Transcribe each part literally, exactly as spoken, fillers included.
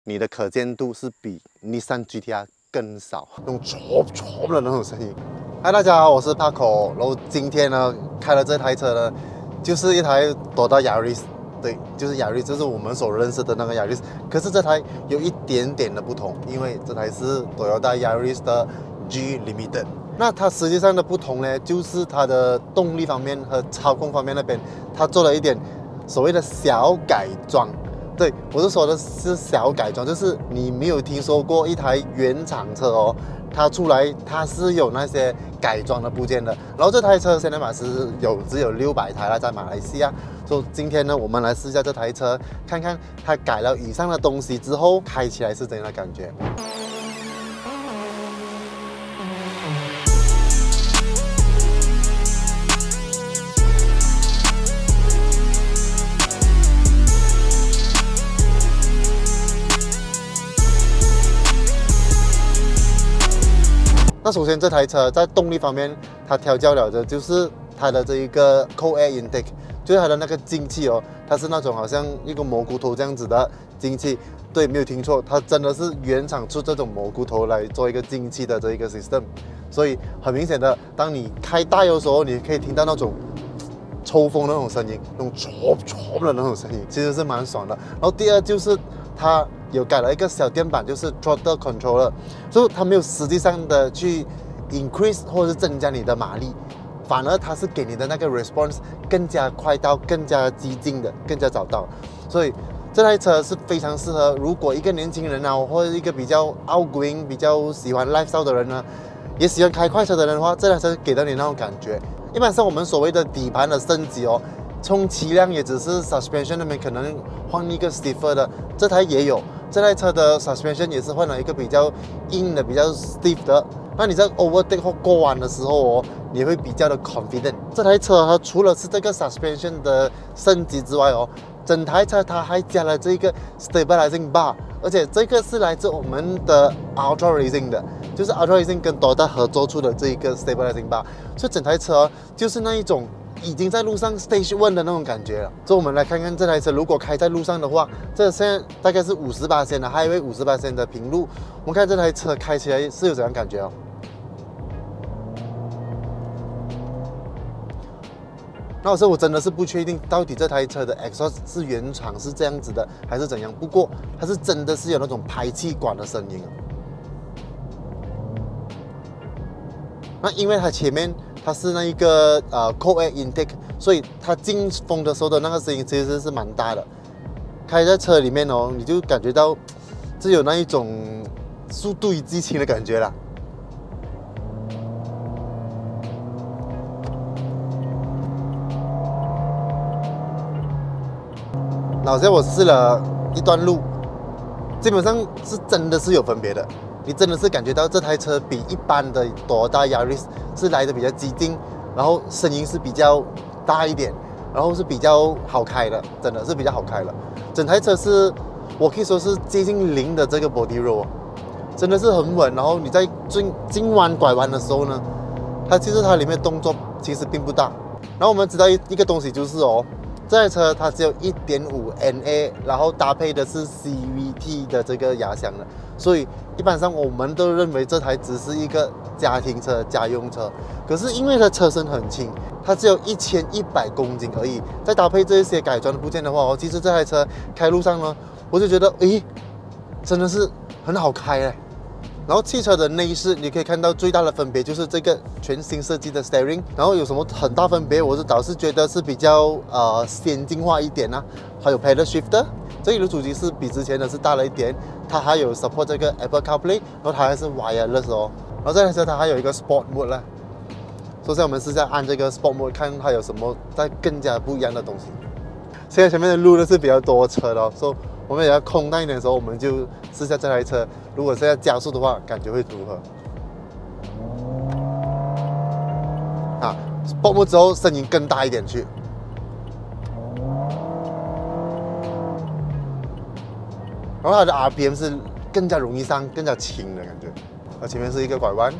你的可见度是比 Nissan G T R 更少，那种唰唰的那种声音。嗨，大家好，我是 Paco， 然后今天呢开了这台车呢，就是一台 Toyota Yaris， 对，就是 Yaris， 就是我们所认识的那个 Yaris。可是这台有一点点的不同，因为这台是 Toyota Yaris 的 G Limited。那它实际上的不同呢，就是它的动力方面和操控方面那边，它做了一点所谓的小改装。对，我是说的是小改装，就是你没有听说过一台原厂车哦，它出来它是有那些改装的部件的。然后这台车现在嘛是有只有六百台了，在马来西亚。所以今天呢，我们来试一下这台车，看看它改了以上的东西之后，开起来是怎样的感觉。那首先这台车在动力方面，它调教了的就是它的这一个 Cold Air Intake， 就是它的那个进气哦，它是那种好像一个蘑菇头这样子的进气。对，没有听错，它真的是原厂出这种蘑菇头来做一个进气的这一个 system。所以很明显的，当你开大油的时候，你可以听到那种抽风的那种声音，那种唰唰的那种声音，其实是蛮爽的。然后第二就是它有改了一个小电板，就是 throttle controller， 所以它没有实际上的去 increase 或者是增加你的马力，反而它是给你的那个 response 更加快到更加激进的，更加早到。所以这台车是非常适合，如果一个年轻人啊，或者一个比较 outgoing、比较喜欢 lifestyle 的人呢，也喜欢开快车的人的话，这台车给到你那种感觉。一般上我们所谓的底盘的升级哦，充其量也只是 suspension 那边可能换一个 stiffer 的，这台也有。这台车的 suspension 也是换了一个比较硬的、比较 stiff 的。那你在 overtake 或过弯的时候哦，你会比较的 confident。这台车它除了是这个 suspension 的升级之外哦，整台车它还加了这个 stabilizing bar， 而且这个是来自我们的 Ultra Racing 的，就是 Ultra Racing 跟 Toyota 合作出的这一个 stabilizing bar， 所以整台车就是那一种已经在路上 stage one 的那种感觉了。所以我们来看看这台车如果开在路上的话，这现在大概是 百分之五十 的 highway， 百分之五十 的平路，我们看这台车开起来是有怎样感觉哦。那我说我真的是不确定到底这台车的 exhaust 是原厂是这样子的还是怎样，不过它是真的是有那种排气管的声音。那因为它前面它是那一个呃 cold air intake， 所以它进风的时候的那个声音其实是蛮大的。开在车里面哦，你就感觉到是有那一种速度与激情的感觉啦。好像我试了一段路，基本上是真的是有分别的。你真的是感觉到这台车比一般的 Toyota Yaris 是来的比较激进，然后声音是比较大一点，然后是比较好开的，真的是比较好开了。整台车是我可以说是接近零的这个 body roll， 真的是很稳。然后你在进进弯拐弯的时候呢，它其实它里面动作其实并不大。然后我们知道一一个东西就是哦。这台车它只有 一点五 N A， 然后搭配的是 C V T 的这个压箱的，所以一般上我们都认为这台只是一个家庭车、家用车。可是因为它车身很轻，它只有一千一百公斤而已，再搭配这一些改装的部件的话哦，其实这台车开路上呢，我就觉得诶，真的是很好开哎。然后汽车的内饰，你可以看到最大的分别就是这个全新设计的 steering。然后有什么很大分别？我是倒是觉得是比较呃先进化一点啊。还有 pedal shifter， 这里的主机是比之前的是大了一点，它还有 support 这个 Apple CarPlay， 然后它还是 wireless 哦。然后这台车它还有一个 Sport Mode 啦。首先我们试下按这个 Sport Mode， 看它有什么再更加不一样的东西。现在前面的路呢是比较多车的哦，所以我们也要空荡一点的时候，我们就试下这台车。如果现在加速的话，感觉会如何？啊 ，Sport Mode 之后声音更大一点去。然后它的 R P M 是更加容易上，更加轻的感觉。而前面是一个拐弯。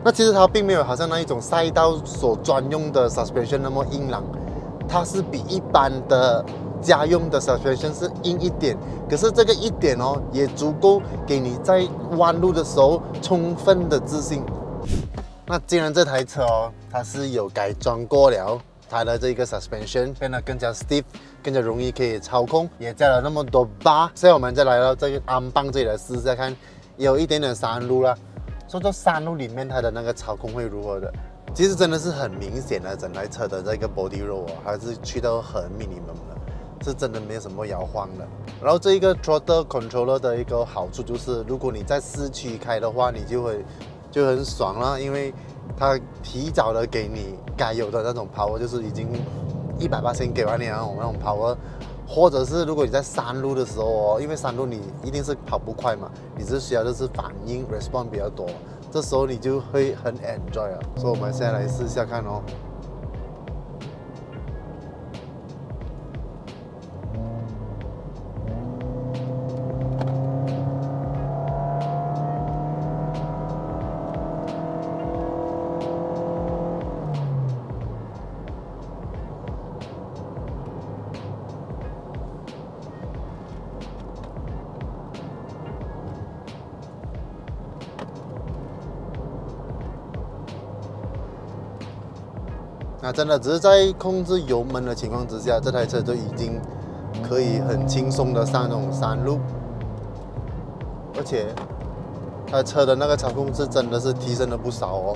那其实它并没有好像那一种赛道所专用的 suspension 那么硬朗，它是比一般的家用的 suspension 是硬一点，可是这个一点哦，也足够给你在弯路的时候充分的自信。那既然这台车哦，它是有改装过了，它的这个 suspension 变得更加 stiff， 更加容易可以操控，也加了那么多 bar。现在我们再来到这个鞍棒这里来试试看，也有一点点山路啦。说到山路里面它的那个操控会如何的？其实真的是很明显的，整台车的这个 body roll 哦，还是去到很 minimum 的，是真的没有什么摇晃的。然后这一个 throttle controller 的一个好处就是，如果你在市区开的话，你就会就很爽了，因为它提早的给你该有的那种 power， 就是已经一百八先给完你那种那种 power。或者是如果你在山路的时候哦，因为山路你一定是跑不快嘛，你只需要就是反应 response 比较多，这时候你就会很 enjoy 啊。所以我们现在来试一下看哦。那真的只是在控制油门的情况之下，这台车就已经可以很轻松的上那种山路，而且它车的那个操控是真的是提升了不少哦。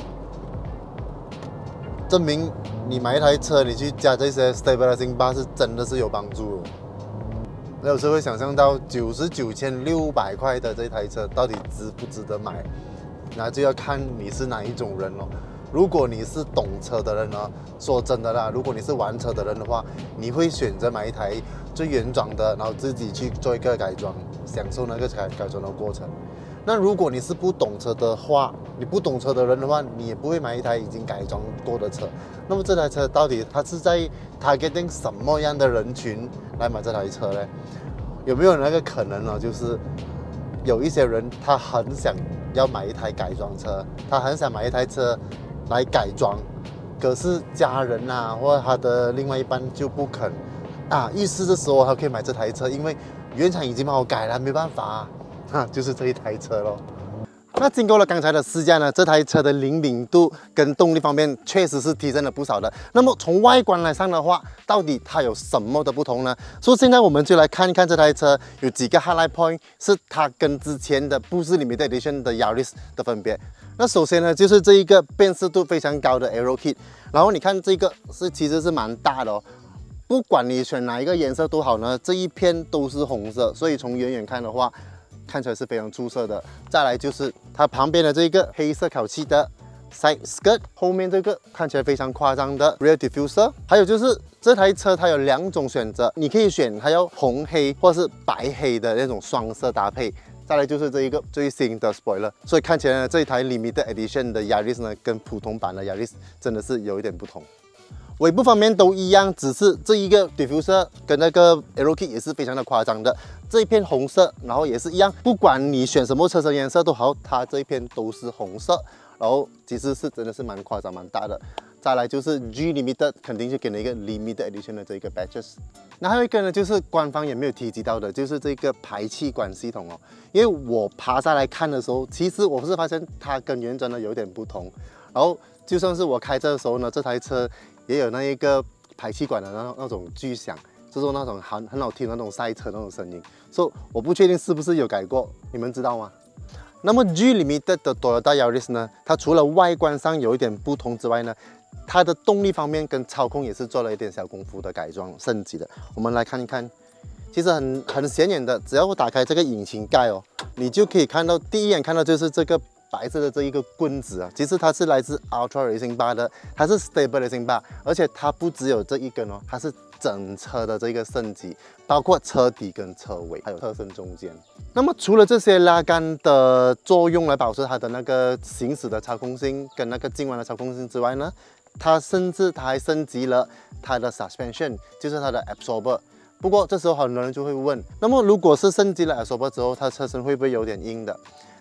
证明你买一台车，你去加这些 stabilizing bar 是真的是有帮助的。那有时候会想象到九十九千六百块的这台车到底值不值得买，那就要看你是哪一种人咯。如果你是懂车的人呢，说真的啦，如果你是玩车的人的话，你会选择买一台最原装的，然后自己去做一个改装，享受那个改改装的过程。那如果你是不懂车的话，你不懂车的人的话，你也不会买一台已经改装过的车。那么这台车到底它是在 targeting 什么样的人群来买这台车呢？有没有那个可能呢？就是有一些人他很想要买一台改装车，他很想买一台车来改装，可是家人啊或者他的另外一半就不肯啊，意思的时候他可以买这台车，因为原厂已经帮我改了，没办法啊，啊就是这一台车咯。那经过了刚才的试驾呢，这台车的灵敏度跟动力方面确实是提升了不少的。那么从外观来上的话，到底它有什么的不同呢？所以现在我们就来看一看这台车有几个 highlight point 是它跟之前的不是 limited edition 的 Yaris 的分别。那首先呢，就是这一个辨识度非常高的 Aero Kit， 然后你看这个是其实是蛮大的哦。不管你选哪一个颜色都好呢，这一片都是红色，所以从远远看的话，看起来是非常出色的。再来就是它旁边的这个黑色烤漆的 side skirt， 后面这个看起来非常夸张的 rear diffuser， 还有就是这台车它有两种选择，你可以选它要红黑或是白黑的那种双色搭配。再来就是这一个最新的 spoiler， 所以看起来呢，这一台 limited edition 的 Yaris 呢，跟普通版的 Yaris 真的是有一点不同。尾部方面都一样，只是这一个 diffuser 跟那个 Aero Kit 也是非常的夸张的。这一片红色，然后也是一样，不管你选什么车身颜色都好，它这一片都是红色。然后其实是真的是蛮夸张、蛮大的。再来就是 G Limited 肯定就给了一个 Limited Edition 的这个 badges。那还有一个呢，就是官方也没有提及到的，就是这个排气管系统哦。因为我爬下来看的时候，其实我是发现它跟原装的有点不同。然后就算是我开车的时候呢，这台车也有那一个排气管的那那种巨响，就是那种很很好听的那种赛车那种声音。所以我不确定是不是有改过，你们知道吗？那么 G Limited 的 Toyota Yaris 呢，它除了外观上有一点不同之外呢，它的动力方面跟操控也是做了一点小功夫的改装升级的。我们来看一看，其实很很显眼的，只要我打开这个引擎盖哦，你就可以看到，第一眼看到就是这个白色的这一个棍子啊，其实它是来自 Ultra Racing Bar 的，它是 Stabilizing Bar， 而且它不只有这一根哦，它是整车的这个升级，包括车底跟车尾，还有车身中间。那么除了这些拉杆的作用来保持它的那个行驶的操控性跟那个进弯的操控性之外呢，它甚至它还升级了它的 suspension， 就是它的 absorber。不过这时候很多人就会问，那么如果是升级了 absorber 之后，它车身会不会有点硬的？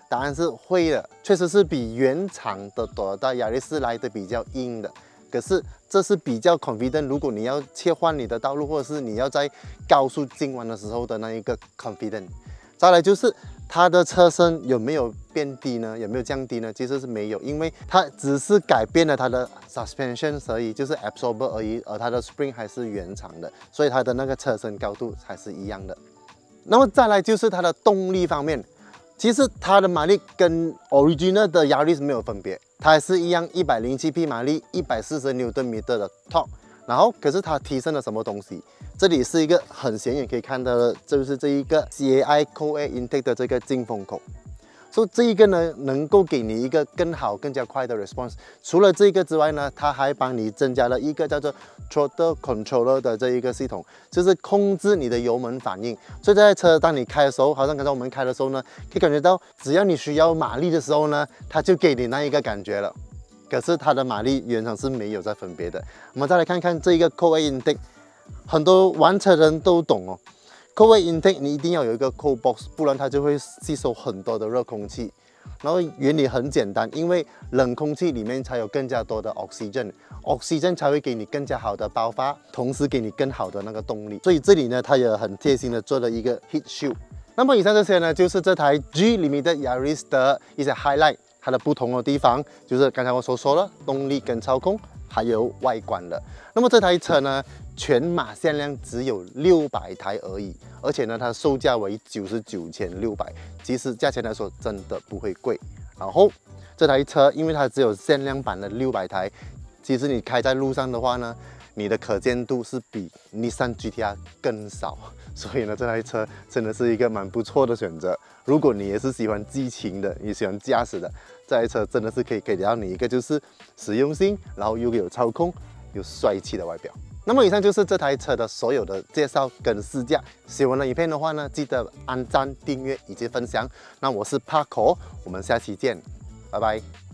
答案是会的，确实是比原厂的Toyota Yaris来的比较硬的。可是这是比较 confident， 如果你要切换你的道路，或者是你要在高速进弯的时候的那一个 confident。再来就是它的车身有没有变低呢？有没有降低呢？其实是没有，因为它只是改变了它的 suspension 而已，就是 absorber 而已，而它的 spring 还是原厂的，所以它的那个车身高度还是一样的。那么再来就是它的动力方面。其实它的马力跟 original 的 Yaris 没有分别，它还是一样一百零七匹马力，一百四十牛顿米的 torque。然后，可是它提升了什么东西？这里是一个很显眼可以看到的，就是这一个 C A I Cold Air Intake 的这个进风口。所以这一个呢，能够给你一个更好、更加快的 response。除了这个之外呢，它还帮你增加了一个叫做 Throttle Controller 的这一个系统，就是控制你的油门反应。所以这台车当你开的时候，好像刚才我们开的时候呢，可以感觉到，只要你需要马力的时候呢，它就给你那一个感觉了。可是它的马力原厂是没有在分别的。我们再来看看这一个 Cold Air Intake， 很多玩车人都懂哦。Cold Air Intake 你一定要有一个 cold box， 不然它就会吸收很多的热空气。然后原理很简单，因为冷空气里面才有更加多的 oxygen，oxygen 才会给你更加好的爆发，同时给你更好的那个动力。所以这里呢，它也很贴心的做了一个 heat shield。那么以上这些呢，就是这台 G Limited Yaris 的一些 highlight， 它的不同的地方就是刚才我所说的动力跟操控，还有外观的。那么这台车呢，全马限量只有六百台而已，而且呢，它售价为九十九千六百，其实价钱来说真的不会贵。然后这台车因为它只有限量版的六百台，其实你开在路上的话呢，你的可见度是比 Nissan G T R 更少，所以呢，这台车真的是一个蛮不错的选择。如果你也是喜欢激情的，也喜欢驾驶的，这台车真的是可以给到你一个就是实用性，然后又有操控又帅气的外表。那么以上就是这台车的所有的介绍跟试驾。喜欢的影片的话呢，记得按赞、订阅以及分享。那我是 Paco， 我们下期见，拜拜。